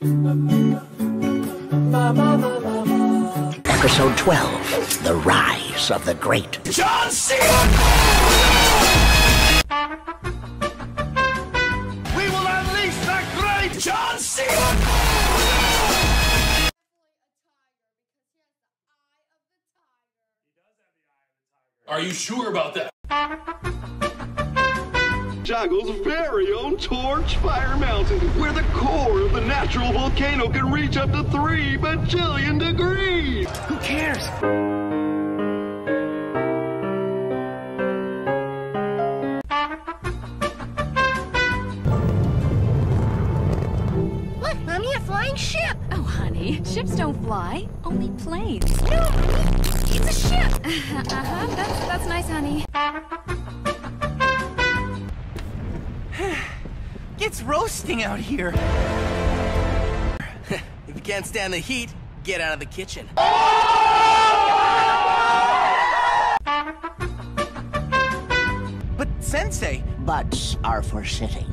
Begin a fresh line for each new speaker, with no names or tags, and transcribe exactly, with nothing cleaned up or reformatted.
Episode twelve, The Rise of the Great John Cena! We will unleash the great John Cena!
Are you sure about that?
Ninjago's very own Torch Fire Mountain, where the core of the natural volcano can reach up to three bajillion degrees.
Who cares?
Look, Mommy, a flying ship.
Oh, honey, ships don't fly, only planes.
No, Mommy, it's a ship.
Uh-huh, that's, that's nice, honey.
It's roasting out here. If you can't stand the heat, get out of the kitchen. But Sensei...
Butts are for sitting.